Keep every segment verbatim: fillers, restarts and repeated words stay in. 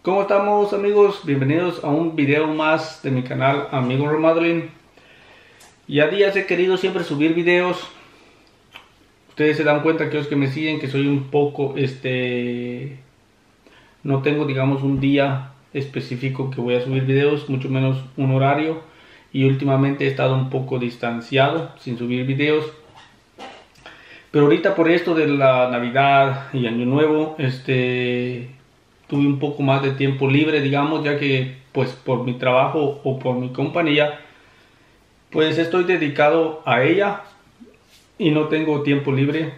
¿Cómo estamos, amigos? Bienvenidos a un video más de mi canal Amigo Remodeling. Ya días he querido siempre subir videos. Ustedes se dan cuenta, que los que me siguen, que soy un poco este no tengo, digamos, un día específico que voy a subir videos, mucho menos un horario, y últimamente he estado un poco distanciado sin subir videos. Pero ahorita, por esto de la Navidad y Año Nuevo, este tuve un poco más de tiempo libre, digamos, ya que pues por mi trabajo o por mi compañía pues estoy dedicado a ella y no tengo tiempo libre.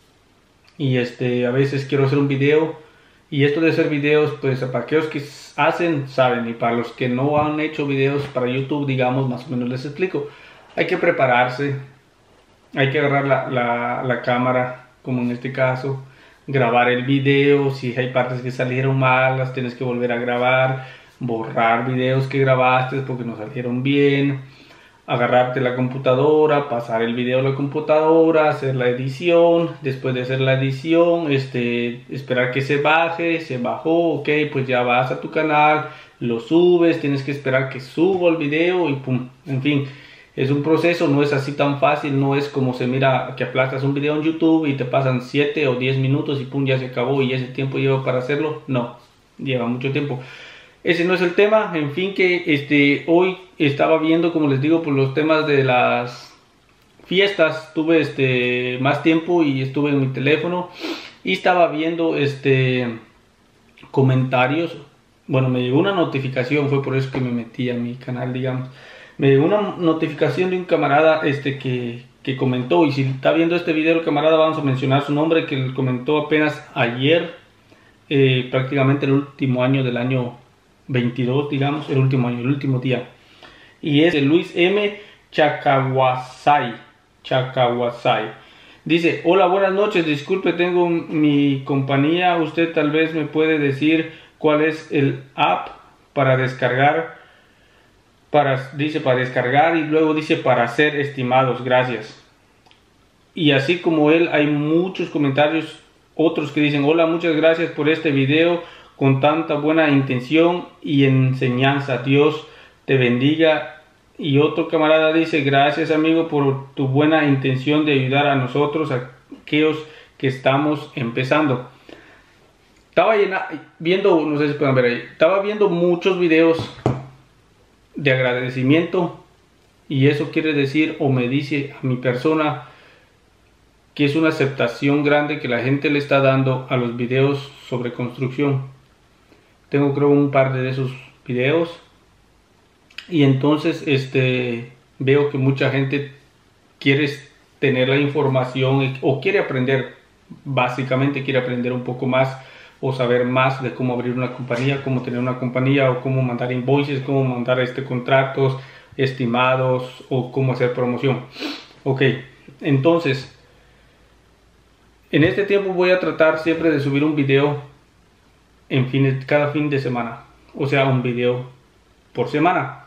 Y este a veces quiero hacer un video, y esto de hacer videos, pues para aquellos que hacen saben, y para los que no han hecho videos para YouTube, digamos, más o menos les explico. Hay que prepararse, hay que agarrar la, la, la cámara, como en este caso, grabar el video. Si hay partes que salieron malas, tienes que volver a grabar, borrar videos que grabaste porque no salieron bien, agarrarte la computadora, pasar el video a la computadora, hacer la edición. Después de hacer la edición, este, esperar que se baje. Se bajó, ok, pues ya vas a tu canal, lo subes, tienes que esperar que suba el video y pum, en fin. Es un proceso, no es así tan fácil, no es como se mira que aplastas un video en YouTube y te pasan siete o diez minutos y pum, ya se acabó y ese tiempo lleva para hacerlo. No, lleva mucho tiempo. Ese no es el tema. En fin, que este hoy estaba viendo, como les digo, por los temas de las fiestas, tuve este más tiempo y estuve en mi teléfono y estaba viendo este comentarios. Bueno, me llegó una notificación, fue por eso que me metí a mi canal, digamos. Me llegó una notificación de un camarada este que, que comentó, y si está viendo este video el camarada, vamos a mencionar su nombre, que él comentó apenas ayer, eh, prácticamente el último año del año veintidós, digamos, el último año, el último día. Y es Luis M. Chacawasay. Chacawasay. Dice: hola, buenas noches, disculpe, tengo mi compañía, usted tal vez me puede decir cuál es el app para descargar. Para, dice para descargar y luego dice para ser estimados, gracias. Y así como él, hay muchos comentarios, otros que dicen: hola, muchas gracias por este video con tanta buena intención y enseñanza, Dios te bendiga. Y otro camarada dice: gracias, amigo, por tu buena intención de ayudar a nosotros, a aquellos que estamos empezando. Estaba llena, viendo, no sé si pueden ver ahí, estaba viendo muchos videos de agradecimiento, y eso quiere decir, o me dice a mi persona, que es una aceptación grande que la gente le está dando a los videos sobre construcción. Tengo, creo, un par de esos videos, y entonces este veo que mucha gente quiere tener la información o quiere aprender, básicamente quiere aprender un poco más o saber más de cómo abrir una compañía, cómo tener una compañía, o cómo mandar invoices, cómo mandar este contratos estimados, o cómo hacer promoción. Ok, entonces en este tiempo voy a tratar siempre de subir un video en fin, cada fin de semana, o sea, un video por semana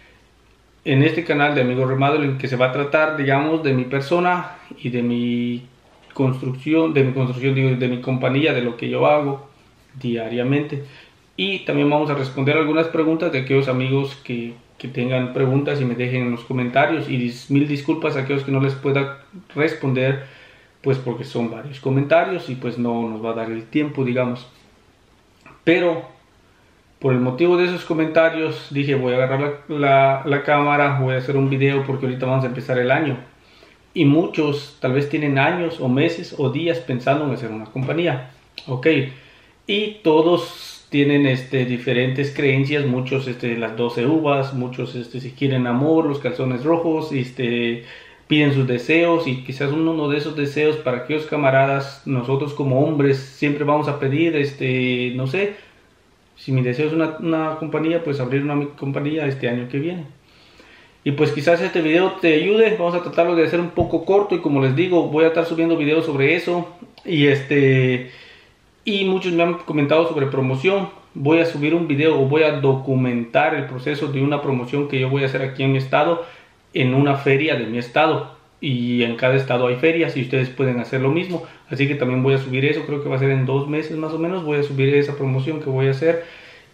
en este canal de Amigo Remodeling, que se va a tratar, digamos, de mi persona y de mi construcción, de mi construcción, digo, de mi compañía, de lo que yo hago diariamente. Y también vamos a responder algunas preguntas de aquellos amigos que, que tengan preguntas y me dejen en los comentarios. Y dis, mil disculpas a aquellos que no les pueda responder, pues porque son varios comentarios y pues no nos va a dar el tiempo, digamos. Pero por el motivo de esos comentarios dije: voy a agarrar la, la, la cámara, voy a hacer un video, porque ahorita vamos a empezar el año. Y muchos tal vez tienen años o meses o días pensando en hacer una compañía. Ok, y todos tienen este, diferentes creencias. Muchos este, las doce uvas, muchos este, si quieren amor, los calzones rojos, este, piden sus deseos. Y quizás uno de esos deseos, para aquellos camaradas, nosotros como hombres siempre vamos a pedir, este, no sé, si mi deseo es una, una compañía, pues abrir una compañía este año que viene. Y pues quizás este video te ayude. Vamos a tratarlo de hacer un poco corto, y como les digo, voy a estar subiendo videos sobre eso. Y este y muchos me han comentado sobre promoción. Voy a subir un video, o voy a documentar el proceso de una promoción que yo voy a hacer aquí en mi estado, en una feria de mi estado. Y en cada estado hay ferias, y ustedes pueden hacer lo mismo. Así que también voy a subir eso, creo que va a ser en dos meses más o menos. Voy a subir esa promoción que voy a hacer.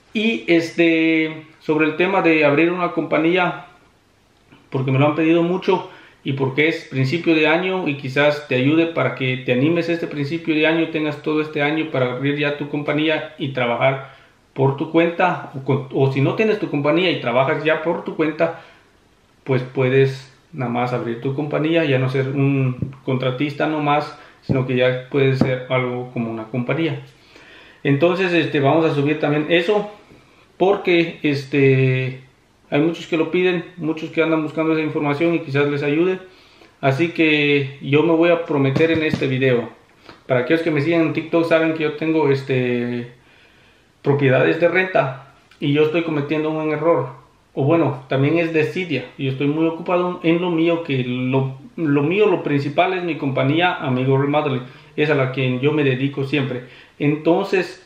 Y este, sobre el tema de abrir una compañía, porque me lo han pedido mucho y porque es principio de año y quizás te ayude para que te animes este principio de año, tengas todo este año para abrir ya tu compañía y trabajar por tu cuenta, o, con, o si no tienes tu compañía y trabajas ya por tu cuenta, pues puedes nada más abrir tu compañía, ya no ser un contratista nomás, sino que ya puede ser algo como una compañía. Entonces este, vamos a subir también eso, porque este, hay muchos que lo piden, muchos que andan buscando esa información y quizás les ayude. Así que yo me voy a prometer en este video. Para aquellos que me siguen en TikTok saben que yo tengo este, propiedades de renta y yo estoy cometiendo un error. O bueno, también es desidia y yo estoy muy ocupado en lo mío, que lo, lo mío, lo principal es mi compañía Amigo Remodeling, es a la que yo me dedico siempre. Entonces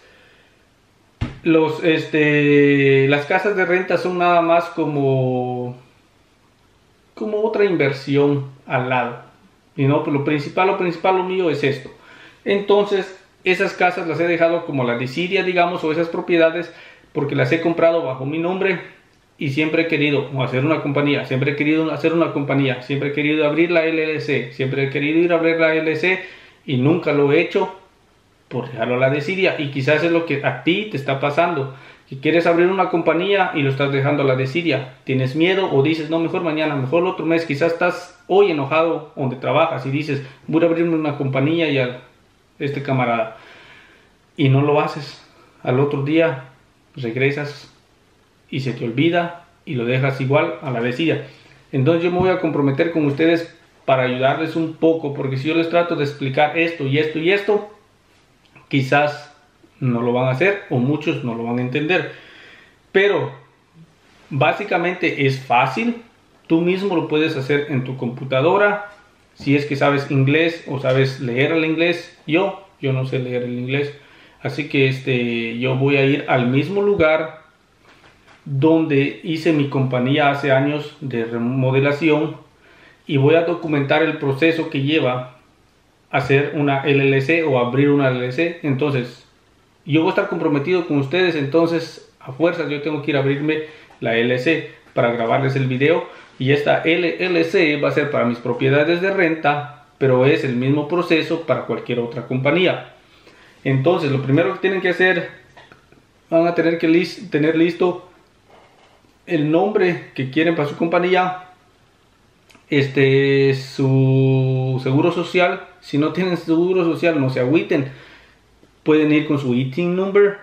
los, este, las casas de renta son nada más como, como otra inversión al lado. Y no, pues lo principal, lo principal, lo mío es esto. Entonces esas casas las he dejado como la desidia, digamos, o esas propiedades, porque las he comprado bajo mi nombre. Y siempre he querido hacer una compañía, siempre he querido hacer una compañía, siempre he querido abrir la L L C, siempre he querido ir a abrir la L L C y nunca lo he hecho por dejarlo a la desidia. Y quizás es lo que a ti te está pasando, que quieres abrir una compañía y lo estás dejando a la desidia. Tienes miedo o dices, no, mejor mañana, mejor el otro mes. Quizás estás hoy enojado donde trabajas y dices, voy a abrirme una compañía y a este camarada. Y no lo haces. Al otro día regresas y se te olvida y lo dejas igual a la desidia. Entonces yo me voy a comprometer con ustedes para ayudarles un poco, porque si yo les trato de explicar esto y esto y esto, quizás no lo van a hacer o muchos no lo van a entender. Pero básicamente es fácil, tú mismo lo puedes hacer en tu computadora, si es que sabes inglés o sabes leer el inglés. Yo, yo no sé leer el inglés, así que este, yo voy a ir al mismo lugar donde hice mi compañía hace años de remodelación y voy a documentar el proceso que lleva hacer una L L C o abrir una L L C. Entonces yo voy a estar comprometido con ustedes, entonces a fuerzas yo tengo que ir a abrirme la L L C para grabarles el video, y esta L L C va a ser para mis propiedades de renta, pero es el mismo proceso para cualquier otra compañía. Entonces lo primero que tienen que hacer, van a tener que lis- tener listo el nombre que quieren para su compañía, este, su seguro social. Si no tienen seguro social, no se agüiten, pueden ir con su I T I N number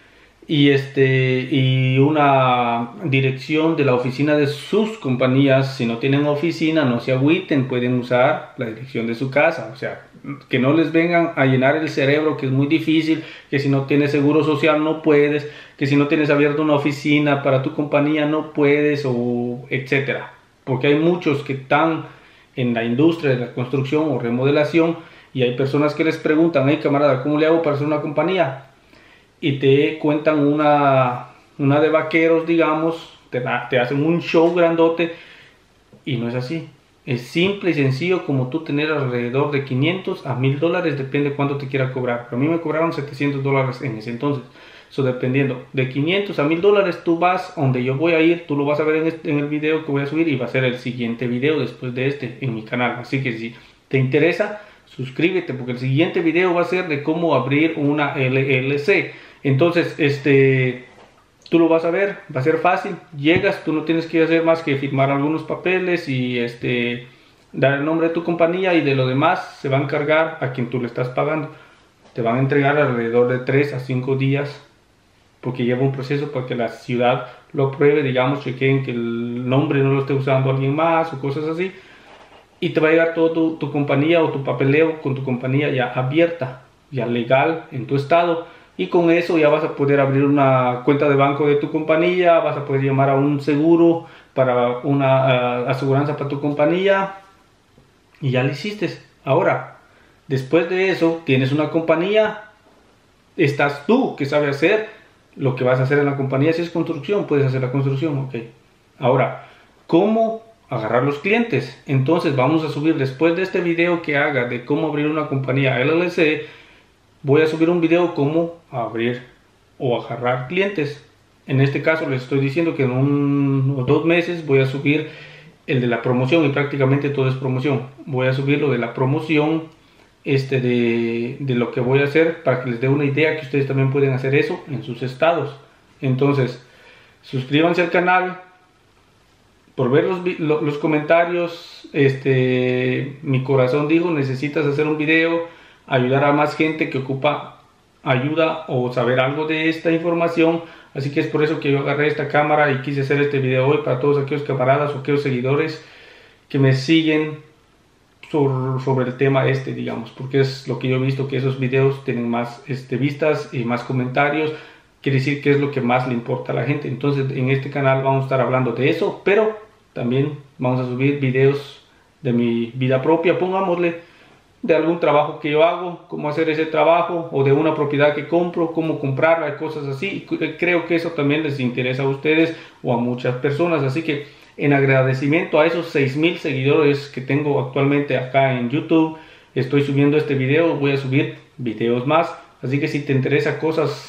y este y una dirección de la oficina de sus compañías. Si no tienen oficina, no se agüiten, pueden usar la dirección de su casa. O sea, que no les vengan a llenar el cerebro que es muy difícil, que si no tienes seguro social no puedes, que si no tienes abierta una oficina para tu compañía no puedes, o etcétera. Porque hay muchos que están en la industria de la construcción o remodelación y hay personas que les preguntan, hey camarada, ¿cómo le hago para hacer una compañía? Y te cuentan una, una de vaqueros, digamos, te, te hacen un show grandote, y no es así. Es simple y sencillo como tú tener alrededor de quinientos a mil dólares, depende de cuánto te quiera cobrar. Pero a mí me cobraron setecientos dólares en ese entonces. So, dependiendo de quinientos a mil dólares, tú vas donde yo voy a ir, tú lo vas a ver en, este, en el video que voy a subir, y va a ser el siguiente video después de este en mi canal. Así que si te interesa, suscríbete, porque el siguiente video va a ser de cómo abrir una L L C. Entonces, este, tú lo vas a ver, va a ser fácil. Llegas, tú no tienes que hacer más que firmar algunos papeles y este, dar el nombre de tu compañía, y de lo demás se va a encargar a quien tú le estás pagando. Te van a entregar alrededor de tres a cinco días, porque lleva un proceso para que la ciudad lo apruebe, digamos, chequen que el nombre no lo esté usando alguien más o cosas así. Y te va a llegar todo tu, tu compañía o tu papeleo con tu compañía ya abierta, ya legal en tu estado. Y con eso ya vas a poder abrir una cuenta de banco de tu compañía, vas a poder llamar a un seguro para una uh, aseguranza para tu compañía, y ya lo hiciste. Ahora, después de eso, tienes una compañía, estás tú que sabe hacer lo que vas a hacer en la compañía. Si es construcción, puedes hacer la construcción, ok. Ahora, ¿cómo agarrar los clientes? Entonces vamos a subir, después de este video que haga de cómo abrir una compañía L L C, voy a subir un video cómo abrir o agarrar clientes. En este caso les estoy diciendo que en unos dos meses voy a subir el de la promoción, y prácticamente todo es promoción. Voy a subir lo de la promoción este de, de lo que voy a hacer, para que les dé una idea que ustedes también pueden hacer eso en sus estados. Entonces, suscríbanse al canal. Por ver los, los comentarios, este, mi corazón dijo, necesitas hacer un video, ayudar a más gente que ocupa ayuda o saber algo de esta información. Así que es por eso que yo agarré esta cámara y quise hacer este video hoy para todos aquellos camaradas o aquellos seguidores que me siguen sobre, sobre el tema este, digamos, porque es lo que yo he visto, que esos videos tienen más este, vistas y más comentarios. Quiere decir que es lo que más le importa a la gente. Entonces en este canal vamos a estar hablando de eso, pero también vamos a subir videos de mi vida propia, pongámosle, de algún trabajo que yo hago, cómo hacer ese trabajo, o de una propiedad que compro, cómo comprarla, cosas así. Creo que eso también les interesa a ustedes o a muchas personas. Así que en agradecimiento a esos seis mil seguidores que tengo actualmente acá en YouTube, estoy subiendo este video. Voy a subir videos más. Así que si te interesa cosas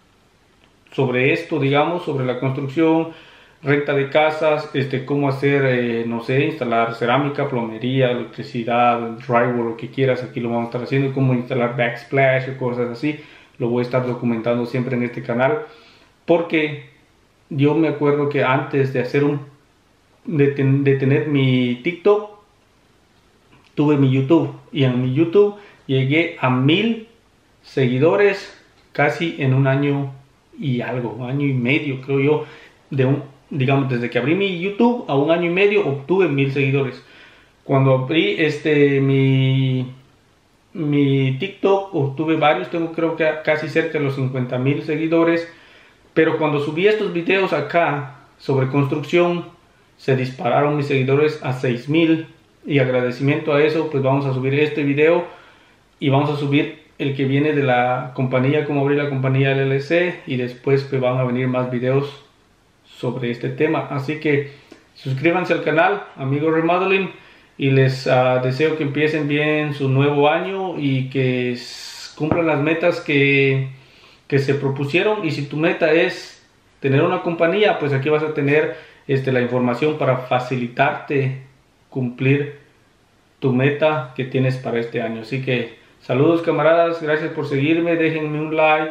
sobre esto, digamos, sobre la construcción, renta de casas, este, cómo hacer, eh, no sé, instalar cerámica, plomería, electricidad, drywall, lo que quieras, aquí lo vamos a estar haciendo, cómo instalar backsplash o cosas así, lo voy a estar documentando siempre en este canal, porque yo me acuerdo que antes de hacer un, de, ten, de tener mi TikTok, tuve mi YouTube, y en mi YouTube llegué a mil seguidores casi en un año y algo, año y medio creo yo, de un, digamos, desde que abrí mi YouTube a un año y medio obtuve mil seguidores. Cuando abrí este mi mi TikTok obtuve varios, tengo creo que casi cerca de los cincuenta mil seguidores, pero cuando subí estos videos acá sobre construcción se dispararon mis seguidores a seis mil, y agradecimiento a eso pues vamos a subir este video, y vamos a subir el que viene de la compañía, cómo abrir la compañía L L C, y después pues van a venir más videos sobre este tema. Así que suscríbanse al canal, amigos Remodeling, y les uh, deseo que empiecen bien su nuevo año y que cumplan las metas que, que se propusieron. Y si tu meta es tener una compañía, pues aquí vas a tener este, la información para facilitarte cumplir tu meta que tienes para este año. Así que saludos camaradas, gracias por seguirme, déjenme un like,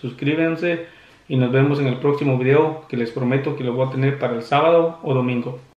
suscríbanse, y nos vemos en el próximo video, que les prometo que lo voy a tener para el sábado o domingo.